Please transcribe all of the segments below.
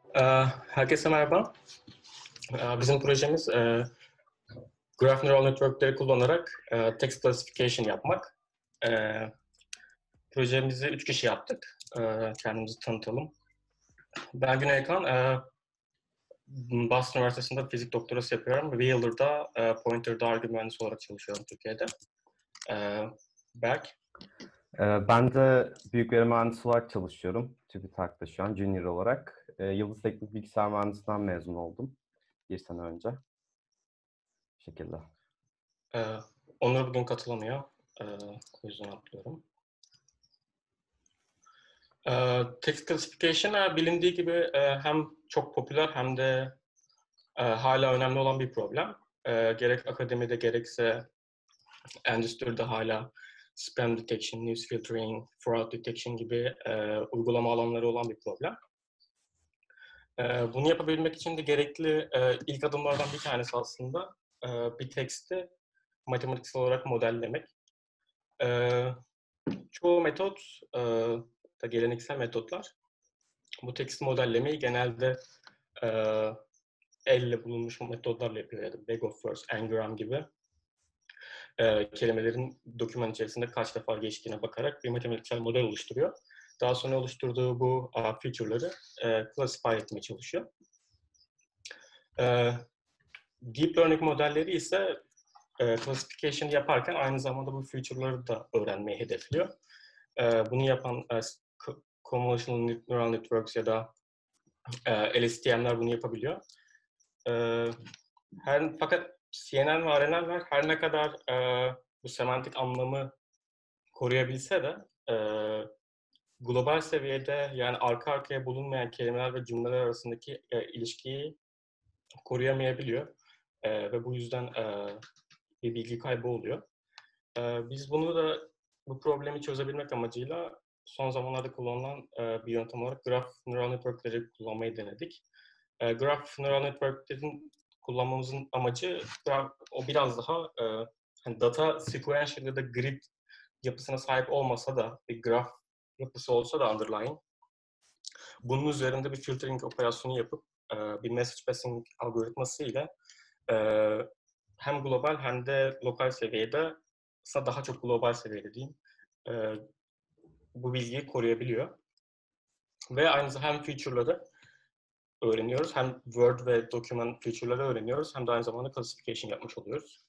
Herkese merhaba. Bizim projemiz Graph Neural Network'leri kullanarak text classification yapmak. E, Projemizi 3 kişi yaptık. Kendimizi tanıtalım. Ben Güney Kan, Boston Üniversitesi'nde fizik doktorası yapıyorum. Bir yıldır da Pointer'da arge mühendisi olarak çalışıyorum Türkiye'de. Berk. Ben de büyük veri mühendisi olarak çalışıyorum. TÜBİTAK'ta şu an junior olarak. Yıldız Teknik Bilgisayar Mühendisliğinden mezun oldum bir sene önce. Bu şekilde. Onur bugün katılamıyor. O yüzden atlıyorum. Text classification bilindiği gibi hem çok popüler hem de hala önemli olan bir problem. Gerek akademide gerekse endüstride hala spam detection, news filtering, fraud detection gibi uygulama alanları olan bir problem. Bunu yapabilmek için de gerekli ilk adımlardan bir tanesi aslında bir teksti matematiksel olarak modellemek. Çoğu metot da geleneksel metotlar bu teksti modellemeyi genelde elle bulunmuş metodlarla yapıyor ya da bag of words, n-gram gibi kelimelerin doküman içerisinde kaç defa geçtiğine bakarak bir matematiksel model oluşturuyor. Daha sonra oluşturduğu bu feature'ları classify etmeye çalışıyor. Deep learning modelleri ise classification yaparken aynı zamanda bu feature'ları da öğrenmeyi hedefliyor. Bunu yapan convolutional neural networks ya da LSTM'ler bunu yapabiliyor. Fakat CNN ve RNN'ler her ne kadar bu semantik anlamı koruyabilse de global seviyede yani arka arkaya bulunmayan kelimeler ve cümleler arasındaki ilişkiyi koruyamayabiliyor. Ve bu yüzden bir bilgi kaybı oluyor. Biz bunu da bu problemi çözebilmek amacıyla son zamanlarda kullanılan bir yöntem olarak Graph Neural Network'leri kullanmayı denedik. Graph Neural Network'lerin kullanmamızın amacı o biraz daha hani data sequential ya da grid yapısına sahip olmasa da bir graph yapısı olsa da underlying bunun üzerinde bir filtering operasyonu yapıp bir message passing algoritması ile hem global hem de lokal seviyede aslında daha çok global seviyede diyeyim bu bilgiyi koruyabiliyor. Ve aynı zamanda hem feature'ları öğreniyoruz. Hem Word ve document feature'ları öğreniyoruz. Hem de aynı zamanda classification yapmış oluyoruz.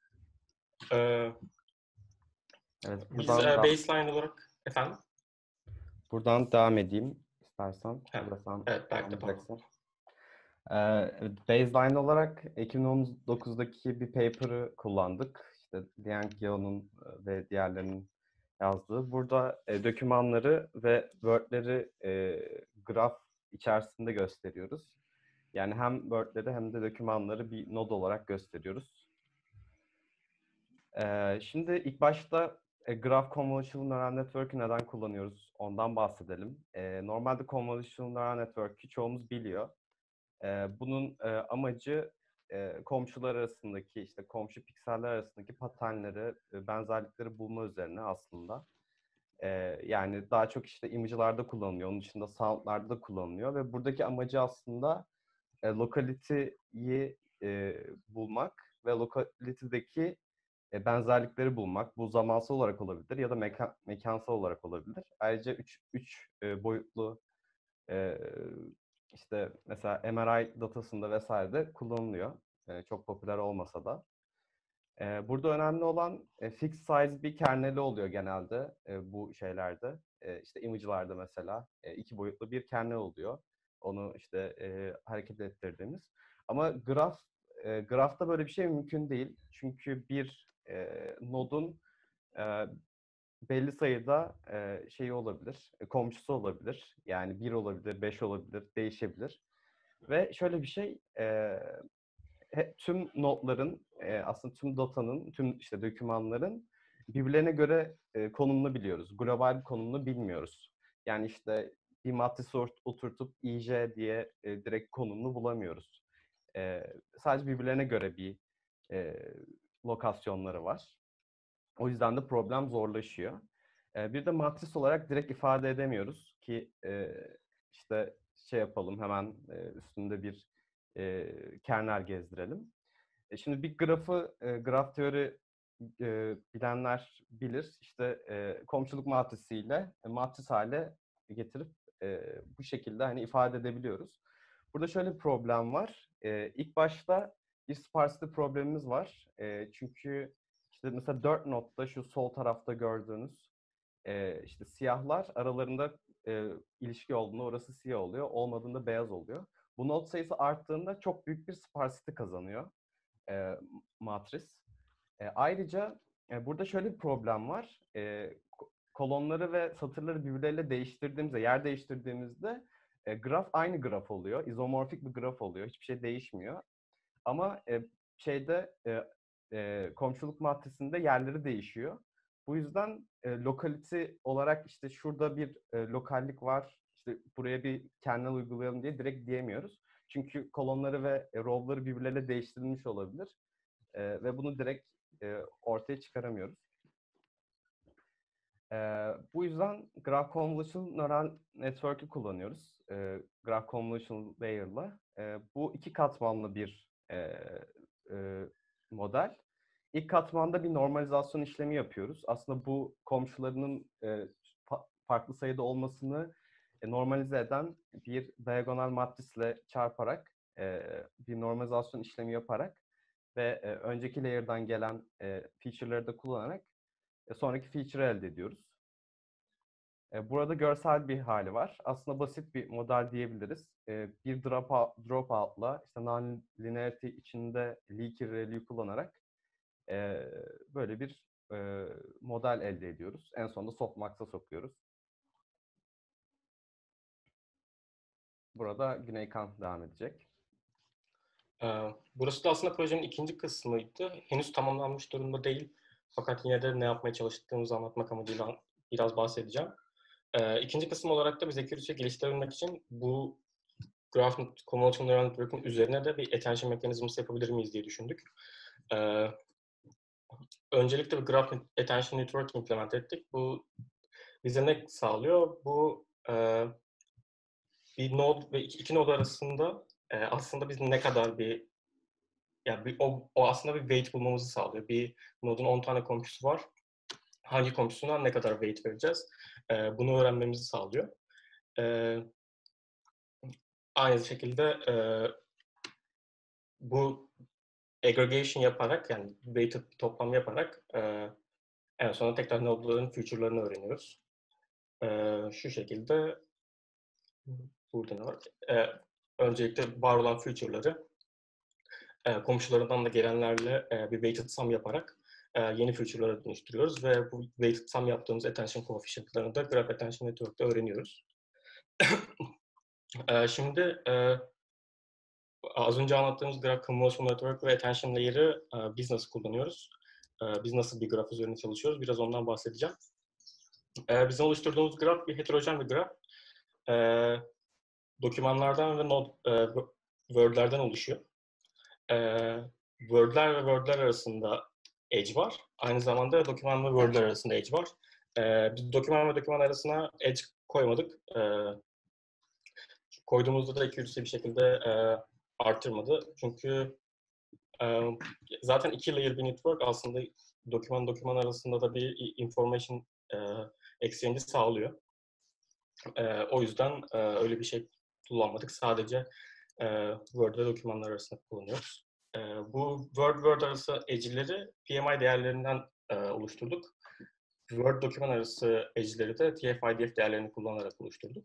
Evet, Biz baseline olarak efendim? Buradan devam edeyim istersen. Evet, belki de pardon. Baseline olarak 2019'daki bir paper'ı kullandık. İşte Liang Yao'nun ve diğerlerinin yazdığı. Burada dokümanları ve Word'leri graf içerisinde gösteriyoruz. Yani hem Word'leri hem de dokümanları bir node olarak gösteriyoruz. Şimdi ilk başta Graph Convolutional Neural Network'ü neden kullanıyoruz? Ondan bahsedelim. Normalde Convolutional Neural Network'ü çoğumuz biliyor. Bunun amacı komşular arasındaki, işte komşu pikseller arasındaki paternleri, benzerlikleri bulma üzerine aslında. Yani daha çok işte imajlarda kullanılıyor, onun dışında soundlarda da kullanılıyor ve buradaki amacı aslında locality'yi bulmak ve locality'deki benzerlikleri bulmak. Bu zamansal olarak olabilir ya da mekansal olarak olabilir. Ayrıca üç boyutlu işte mesela MRI datasında vesairede kullanılıyor. Çok popüler olmasa da. Burada önemli olan fixed size bir kerneli oluyor genelde bu şeylerde. İşte image'larda mesela 2 boyutlu bir kernel oluyor. Onu işte hareket ettirdiğimiz. Ama graph'ta böyle bir şey mümkün değil. Çünkü bir nodun belli sayıda şeyi olabilir, komşusu olabilir. Yani 1 olabilir, 5 olabilir, değişebilir. Ve şöyle bir şey, tüm notların, aslında tüm datanın, tüm işte dokümanların birbirlerine göre konumunu biliyoruz. Global konumunu bilmiyoruz. Yani işte bir matris oturtup IJ diye direkt konumunu bulamıyoruz. Sadece birbirlerine göre bir lokasyonları var. O yüzden de problem zorlaşıyor. Bir de matris olarak direkt ifade edemiyoruz ki işte şey yapalım, hemen üstünde bir kernel gezdirelim. Şimdi bir graf teori bilenler bilir. İşte komşuluk matrisiyle matris hale getirip bu şekilde hani ifade edebiliyoruz. Burada şöyle bir problem var. İlk başta bir sparsity problemimiz var. Çünkü işte mesela 4 nodda şu sol tarafta gördüğünüz işte siyahlar aralarında ilişki olduğunda orası siyah oluyor, olmadığında beyaz oluyor. Bu node sayısı arttığında çok büyük bir sparsity kazanıyor matris. Ayrıca burada şöyle bir problem var. Kolonları ve satırları birbirleriyle değiştirdiğimizde, yer değiştirdiğimizde graf aynı graf oluyor. İzomorfik bir graf oluyor. Hiçbir şey değişmiyor. Ama komşuluk matrisinde yerleri değişiyor. Bu yüzden lokality olarak işte şurada bir lokallik var, işte buraya bir kernel uygulayalım diye direkt diyemiyoruz. Çünkü kolonları ve row'ları birbirleriyle değiştirilmiş olabilir. Ve bunu direkt ortaya çıkaramıyoruz. Bu yüzden Graph Convolutional Neural Network'ü kullanıyoruz. Graph Convolutional Layer'la. Bu iki katmanlı bir model. İlk katmanda bir normalizasyon işlemi yapıyoruz. Aslında bu komşularının farklı sayıda olmasını normalize eden bir diagonal matrisle çarparak bir normalizasyon işlemi yaparak ve önceki layer'dan gelen feature'ları da kullanarak sonraki feature'ı elde ediyoruz. Burada görsel bir hali var. Aslında basit bir model diyebiliriz. Bir dropout'la işte non-linearity içinde leaky ReLU kullanarak böyle bir model elde ediyoruz. En sonunda softmax'a sokuyoruz. Burada Güneykan devam edecek. Burası da aslında projenin ikinci kısmıydı. Henüz tamamlanmış durumda değil. Fakat yine de ne yapmaya çalıştığımızı anlatmak amacıyla biraz bahsedeceğim. İkinci kısım olarak da biz accuracy'yi geliştirebilmek için bu Graph Convolutional Neural Network'ün üzerine de bir attention mekanizması yapabilir miyiz diye düşündük. Öncelikle bir Graph Attention Network implement ettik. Bu bize ne sağlıyor? Bu bir node ve iki node arasında aslında biz ne kadar o aslında bir weight bulmamızı sağlıyor. Bir node'un 10 tane komşusu var. Hangi komşusundan ne kadar weight vereceğiz? Bunu öğrenmemizi sağlıyor. Aynı şekilde bu aggregation yaparak, yani weighted toplam yaparak en sonunda tekrar node'ların future'larını öğreniyoruz. Şu şekilde burada ne var? Öncelikle var olan future'ları komşularından da gelenlerle bir weighted sum yaparak yeni future'lara dönüştürüyoruz ve bu weighted sum yaptığımız attention coefficient'larını da Graph Attention Network'te öğreniyoruz. Şimdi az önce anlattığımız Graph Convolutional Network ve Attention Layer'ı biz nasıl kullanıyoruz? Biz nasıl bir graf üzerine çalışıyoruz? Biraz ondan bahsedeceğim. Bizim oluşturduğumuz graf bir heterojen bir graf. Dokümanlardan ve word'lerden oluşuyor. Word'ler ve word'ler arasında edge var. Aynı zamanda doküman ve word'ler arasında edge var. Biz doküman ve doküman arasına edge koymadık. Koyduğumuzda da accuracy bir şekilde artırmadı. Çünkü zaten iki layer bir network aslında doküman arasında da bir information exchange'i sağlıyor. O yüzden öyle bir şey kullanmadık. Sadece Word ve dokümanlar arasında kullanıyoruz. Bu Word arası edge'leri PMI değerlerinden oluşturduk. Word doküman arası edge'leri de TF-IDF değerlerini kullanarak oluşturduk.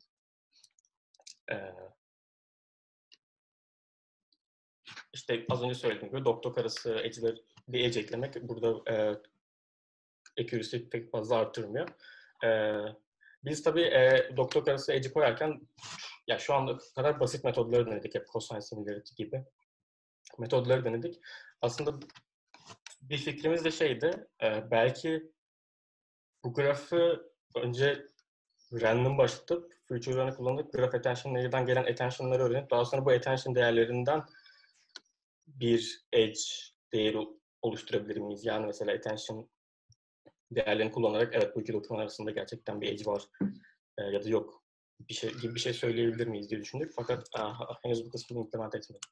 İşte az önce söylediğim gibi doc arası edge'leri bir edge eklemek burada accuracy pek fazla arttırmıyor. Biz tabii doc arası edge'i koyarken ya şu anda kadar basit metodları denedik. Hep cosine similarity gibi metodları denedik. Aslında bir fikrimiz de şeydi, belki bu grafı önce random başlatıp future'larını kullanıp graph attention layer'dan gelen attention'ları öğrenip daha sonra bu attention değerlerinden bir edge değeri oluşturabilir miyiz? Yani mesela attention değerlerini kullanarak evet bu iki doküman arasında gerçekten bir edge var ya da yok gibi bir şey söyleyebilir miyiz diye düşündük. Fakat henüz bu kısmını implement etmedik.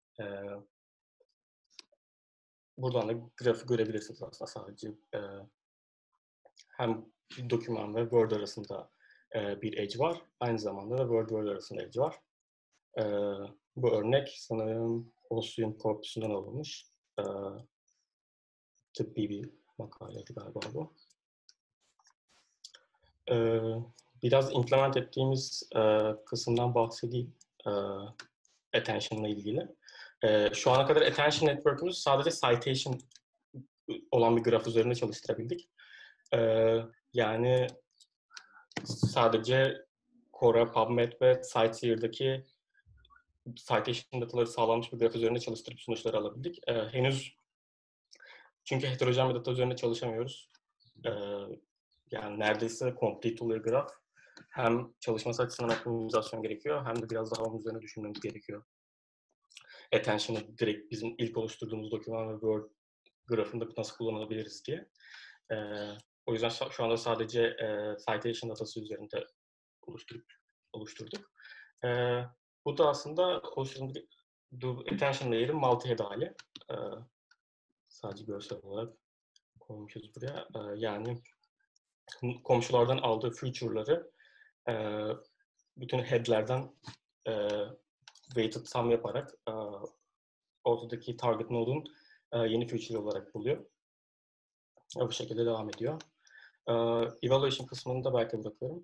Buradan da grafı görebilirsiniz aslında sadece. Hem doküman ve Word arasında bir edge var. Aynı zamanda da Word arasında edge var. Bu örnek sanırım Ossium Corpus'undan alınmış. Tıbbi bir makaleydi galiba bu. Biraz implement ettiğimiz kısımdan bahsedeyim. Attention'la ilgili. Şu ana kadar Attention Network'ümüz sadece citation olan bir graf üzerinde çalıştırabildik. Yani sadece Quora, PubMed ve CiteSeer'daki citation dataları sağlanmış bir graf üzerinde çalıştırıp sonuçları alabildik. Henüz çünkü heterojen bir data üzerinde çalışamıyoruz. Yani neredeyse complete oluyor graf. Hem çalışması açısından optimizasyon gerekiyor hem de biraz daha onun üzerine düşünmemiz gerekiyor. Attention'ı direkt bizim ilk oluşturduğumuz doküman ve Word grafında nasıl kullanabiliriz diye. O yüzden şu anda sadece citation datası üzerinde oluşturduk. Bu da aslında oluşturduğumuz attention layer'ın multi-head hali. Sadece görsel olarak koymuşuz buraya. Yani komşulardan aldığı feature'ları bütün head'lerden weighted sum yaparak ortadaki target node'un yeni feature olarak buluyor. Bu şekilde devam ediyor. Evaluation kısmını da belki bırakıyorum.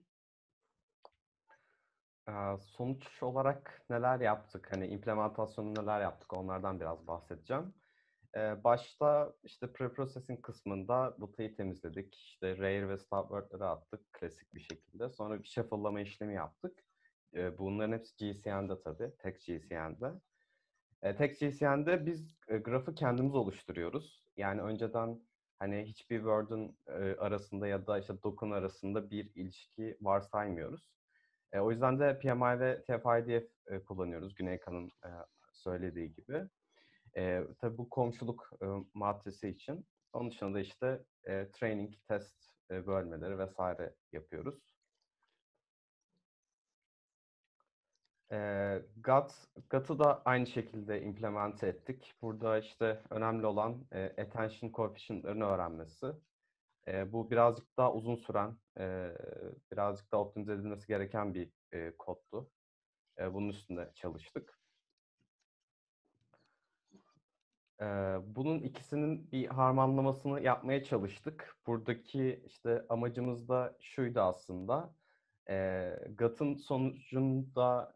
Sonuç olarak neler yaptık? Hani implementasyonu neler yaptık? Onlardan biraz bahsedeceğim. Başta işte pre-processing kısmında datayı temizledik. İşte rare ve stop word'ları attık klasik bir şekilde. Sonra bir shuffle'lama işlemi yaptık. Bunların hepsi GCN'de tabii. Tek GCN'de. Tek GCN'de biz grafı kendimiz oluşturuyoruz. Yani önceden hani hiçbir word'un arasında ya da işte dokun arasında bir ilişki varsaymıyoruz. O yüzden de PMI ve TF-IDF kullanıyoruz Güney Kan'ın söylediği gibi. Tabii bu komşuluk matrisi için. Onun dışında da işte training, test bölmeleri vesaire yapıyoruz. GAT'ı da aynı şekilde implemente ettik. Burada işte önemli olan attention coefficient'larını öğrenmesi. Bu birazcık daha uzun süren, birazcık daha optimize edilmesi gereken bir koddu. Bunun üstünde çalıştık. Bunun ikisinin bir harmanlamasını yapmaya çalıştık. Buradaki işte amacımız da şuydu aslında. GAT'ın sonucunda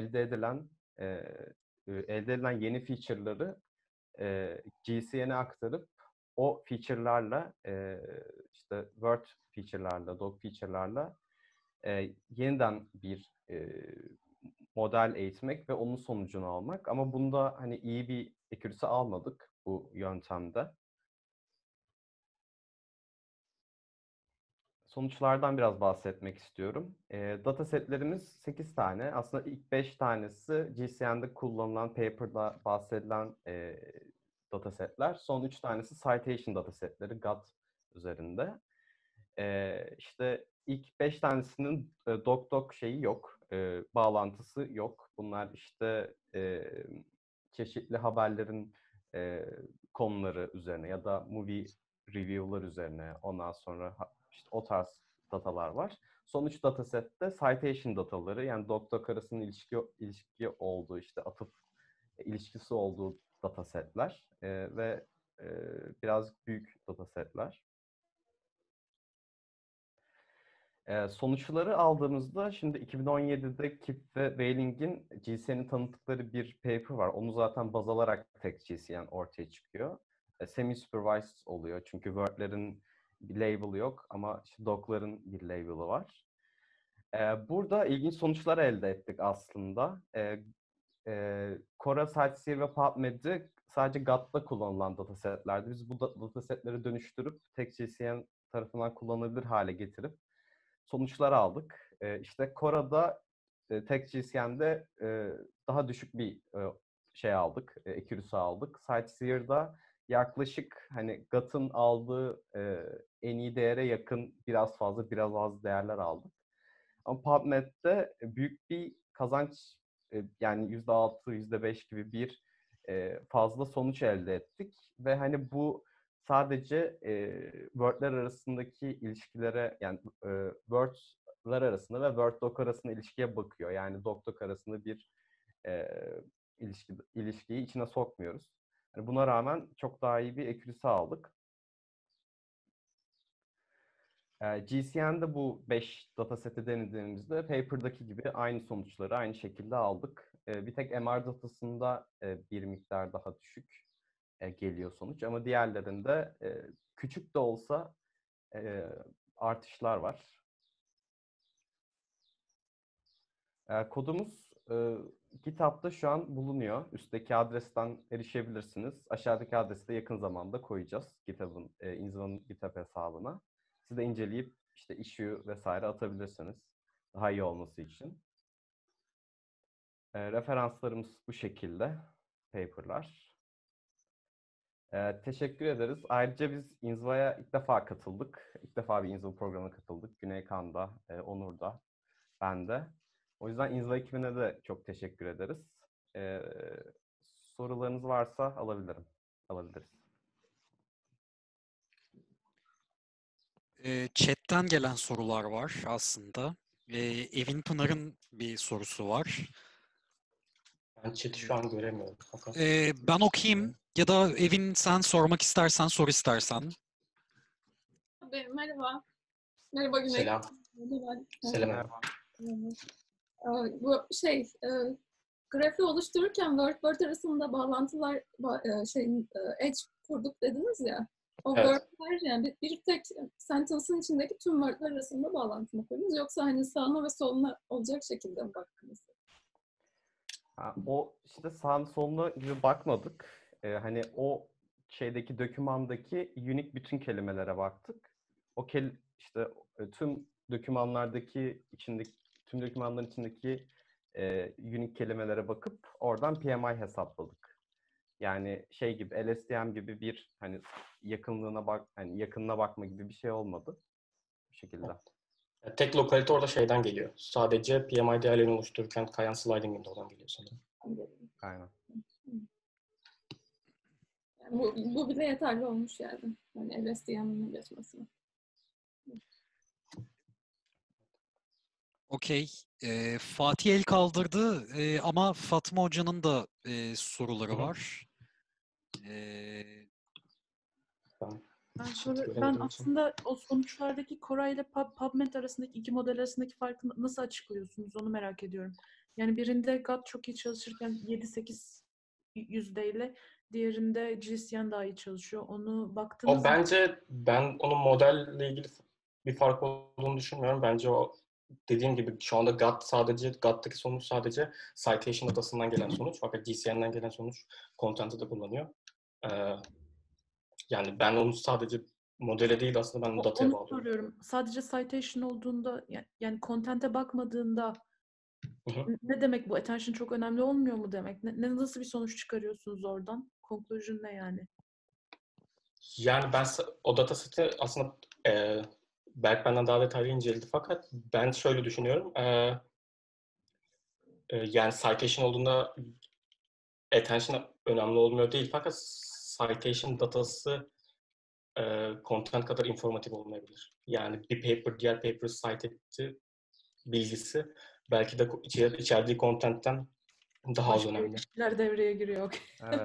elde edilen yeni feature'ları GCN'e aktarıp o feature'larla işte Word feature'larla, Doc feature'larla yeniden bir model eğitmek ve onun sonucunu almak. Ama bunda hani iyi bir accuracy almadık bu yöntemde. Sonuçlardan biraz bahsetmek istiyorum. Datasetlerimiz 8 tane. Aslında ilk 5 tanesi GCN'de kullanılan, paper'da bahsedilen datasetler. Son 3 tanesi citation datasetleri, GAT üzerinde. İşte ilk 5 tanesinin doc şeyi yok, bağlantısı yok. Bunlar işte çeşitli haberlerin konuları üzerine ya da movie review'lar üzerine, ondan sonra işte o tarz datalar var. Son 3 datasette citation dataları, yani doc arasında ilişki olduğu, işte atıf ilişkisi olduğu datasetler ve birazcık büyük datasetler. Sonuçları aldığımızda şimdi 2017'de Kip ve Weiling'in GCN'i tanıttıkları bir paper var. Onu zaten baz alarak tek GCN ortaya çıkıyor. Semi-supervised oluyor çünkü Word'lerin bir label'ı yok ama işte doc'ların bir label'ı var. Burada ilginç sonuçlar elde ettik aslında. Quora, CiteSeer ve PubMed'i sadece GATT'da kullanılan datasetlerdi. Biz bu datasetleri dönüştürüp tek GCN tarafından kullanılabilir hale getirip sonuçlar aldık. İşte Quora'da tek GCN'de daha düşük bir şey aldık, accuracy aldık. CiteSeer'da yaklaşık hani GAT'ın aldığı en iyi değere yakın biraz fazla, biraz az değerler aldık. Ama PubMed'de büyük bir kazanç, yani %6, %5 gibi bir fazla sonuç elde ettik. Ve hani bu sadece Word'ler arasındaki ilişkilere, yani Word'ler arasında ve Word-doc arasında ilişkiye bakıyor. Yani doc-doc arasında bir e, ilişkiyi içine sokmuyoruz. Yani buna rağmen çok daha iyi bir accuracy aldık. GCN'de bu 5 dataseti denediğimizde paper'daki gibi aynı sonuçları aynı şekilde aldık. Bir tek MR datasında bir miktar daha düşük geliyor sonuç. Ama diğerlerinde küçük de olsa artışlar var. Kodumuz GitHub'da şu an bulunuyor. Üstteki adresten erişebilirsiniz. Aşağıdaki adresi de yakın zamanda koyacağız GitHub'ın, Inziva'nın GitHub hesabına. Siz de inceleyip işte issue vesaire atabilirsiniz. Daha iyi olması için. Referanslarımız bu şekilde. Paper'lar. Teşekkür ederiz. Ayrıca biz Inziva'ya ilk defa katıldık. İlk defa bir Inziva programına katıldık. Güney Kan'da, Onur'da, ben de. O yüzden Inziva ekibine de çok teşekkür ederiz. Ee, Sorularınız varsa alabiliriz. Chat'ten gelen sorular var aslında. Evin Pınar'ın bir sorusu var. Ben chat'i şu an göremiyorum. Fakat Ben okuyayım ya da Evin sen sormak istersen sor istersen. Merhaba. Merhaba Güney. selam. Merhaba. Selam. Merhaba. Bu grafiği oluştururken Word arasında bağlantılar edge kurduk dediniz ya. O Evet. Word'ler yani bir tek sentence'ın içindeki tüm Word'ler arasında bağlantı mı kurdunuz yoksa hani sağına ve soluna olacak şekilde mi baktınız? O işte sağ soluna gibi bakmadık. Hani o şeydeki dokümandaki unique bütün kelimelere baktık. İşte tüm tüm dokümanların içindeki unique kelimelere bakıp oradan PMI hesapladık. Yani şey gibi LSTM gibi bir hani yakınına bakma gibi bir şey olmadı bu şekilde. Tek lokalite orada şeyden geliyor. Sadece PMI değerlerini oluştururken kayan sliding window'dan geliyor sanırım. Aynen. Yani bu bile yeterli olmuş yani. Hani LSTM'in geçmesine. Okey. Fatih el kaldırdı ama Fatma Hoca'nın da soruları var. Ben aslında o sonuçlardaki Cora ile PubMed arasındaki iki model arasındaki farkı nasıl açıklıyorsunuz onu merak ediyorum. Yani birinde GAT çok iyi çalışırken 7-8 yüzdeyle, diğerinde GCN daha iyi çalışıyor. Onu baktınız mı? Bence ben onun modelle ilgili bir fark olduğunu düşünmüyorum. Bence o dediğim gibi şu anda GAT'taki sonuç sadece citation datasından gelen sonuç. Fakat GCN'den gelen sonuç content'ı da kullanıyor. Yani ben onu sadece modele değil aslında ben dataya Onu bağlıyorum. soruyorum. Sadece citation olduğunda yani content'e bakmadığında ne demek bu? Attention çok önemli olmuyor mu demek? Nasıl bir sonuç çıkarıyorsunuz oradan? Conclusion ne yani? Yani ben o dataseti aslında Berk benden daha detaylı inceledi fakat ben şöyle düşünüyorum. Yani citation olduğunda attention önemli olmuyor değil fakat citation datası content kadar informatif olmayabilir. Yani bir paper diğer paper'ı cite etti bilgisi belki de içerdiği content'ten daha az Başka önemli. ilişkiler devreye giriyor. Evet.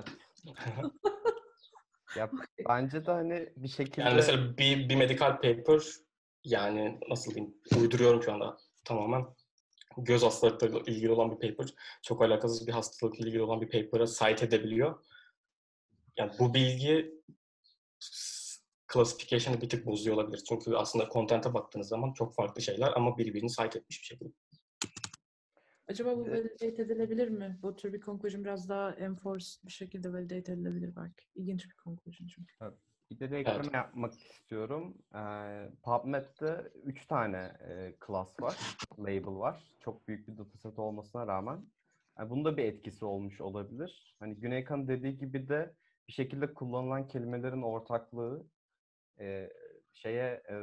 Ya bence de hani bir şekilde Yani mesela bir medical paper yani nasıl diyeyim uyduruyorum şu anda tamamen göz hastalıklarıyla ilgili olan bir paper çok alakasız bir hastalıkla ilgili olan bir paper'a cite edebiliyor. Yani bu bilgi classification'ı bir tık bozuyor olabilir. Çünkü aslında content'e baktığınız zaman çok farklı şeyler ama birbirini cite etmiş bir şekilde. Acaba bu validate edilebilir mi? Bu tür bir conclusion biraz daha enforced bir şekilde validate edilebilir belki. İlginç bir conclusion çünkü. bir de ekleme yapmak istiyorum. PubMed'de 3 tane class var, label var. Çok büyük bir dataset olmasına rağmen. Yani bunun da bir etkisi olmuş olabilir. Hani Güneykan'ın dediği gibi de bir şekilde kullanılan kelimelerin ortaklığı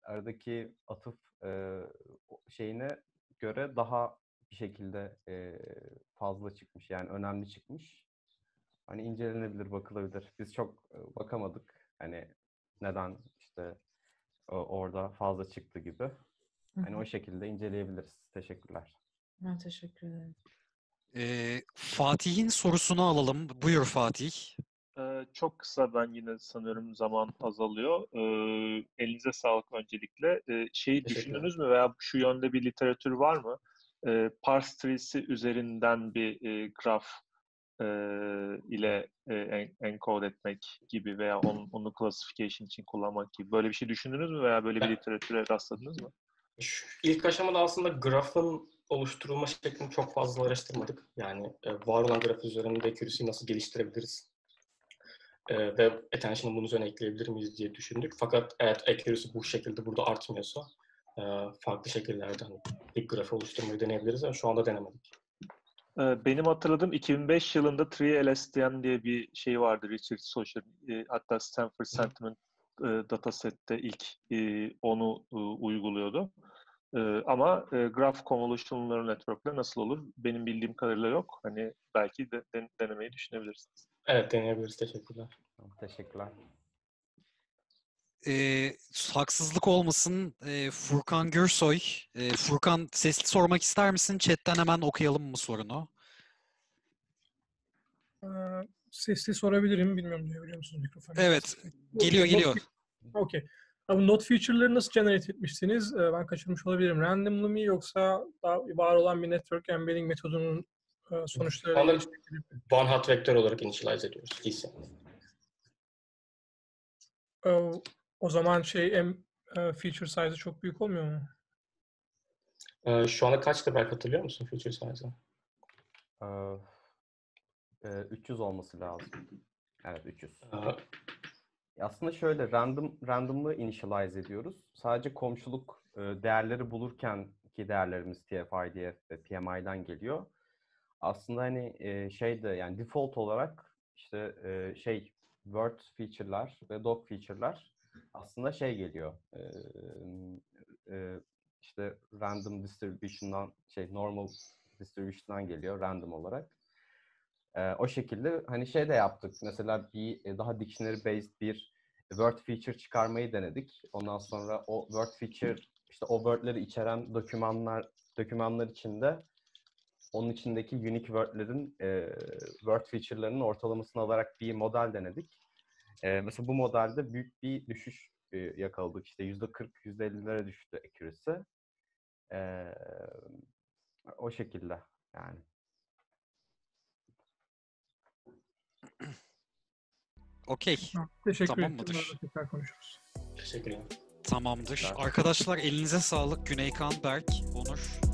aradaki atıf şeyine göre daha bir şekilde fazla çıkmış. Yani önemli çıkmış. Hani incelenebilir, bakılabilir. Biz çok bakamadık. Hani neden işte orada fazla çıktı gibi. Hani o şekilde inceleyebiliriz. Teşekkürler. Ben teşekkür ederim. Fatih'in sorusunu alalım. Buyur Fatih. Çok kısa, ben yine sanıyorum zaman azalıyor. Elinize sağlık öncelikle. Şeyi Teşekkürler. düşündünüz mü veya şu yönde bir literatür var mı? Parse tree'si üzerinden bir graf ile encode etmek gibi veya onu classification için kullanmak gibi. Böyle bir şey düşündünüz mü veya böyle bir literatüre rastladınız mı? Şu ilk aşamada aslında grafın oluşturulma şeklini çok fazla araştırmadık. Yani var olan graf üzerinde accuracy'yi nasıl geliştirebiliriz? Ve attention'ı bunun üzerine ekleyebilir miyiz diye düşündük. Fakat eğer accuracy bu şekilde burada artmıyorsa farklı şekillerde bir graf oluşturmayı deneyebiliriz ama şu anda denemedik. Benim hatırladığım 2005 yılında 3LSTM diye bir şey vardı, Richard Socher. Hatta Stanford Sentiment Dataset'te ilk onu uyguluyordu. Ama Graph Convolutional Neural Network'le nasıl olur? Benim bildiğim kadarıyla yok. Hani belki de denemeyi düşünebilirsiniz. Evet, deneyebiliriz. Teşekkürler. Teşekkürler. Haksızlık olmasın, Furkan Gürsoy. Furkan, sesli sormak ister misin? Chat'ten hemen okuyalım mı sorunu? Sesli sorabilirim. Bilmiyorum, duyabiliyor musunuz mikrofonu? Evet. Geliyor. Okey. Abi not feature'ları nasıl generate etmiştiniz? Ben kaçırmış olabilirim. Randomly mi yoksa daha var olan bir network embedding metodunun sonuçlarıyla Şu anda one hot vektör olarak initialize ediyoruz. DC. O zaman feature size'ı çok büyük olmuyor mu? Şu anda kaçtı belki hatırlıyor musun feature size'ı? 300 olması lazım. Evet, 300. Ee, Aslında şöyle random'lı initialize ediyoruz. Sadece komşuluk değerleri bulurken ki değerlerimiz TF-IDF ve PMI'den geliyor. Aslında hani yani default olarak işte word feature'lar ve dog feature'lar aslında geliyor. İşte random distribution'dan normal distribution'dan geliyor random olarak. O şekilde hani de yaptık. Mesela bir daha dictionary based bir word feature çıkarmayı denedik. Ondan sonra o word feature işte o word'leri içeren dokümanlar içinde onun içindeki unique word'lerin word feature'larının ortalamasını alarak bir model denedik. Mesela bu modelde büyük bir düşüş yakaladık. İşte %40, %50'lere düştü accuracy. O şekilde yani. Okey. Teşekkür Tamam ederim. mıdır? Tekrar konuşuruz. Teşekkürler. Tamamdır. Teşekkürler. Arkadaşlar elinize sağlık. Güneykan, Berk, Onur.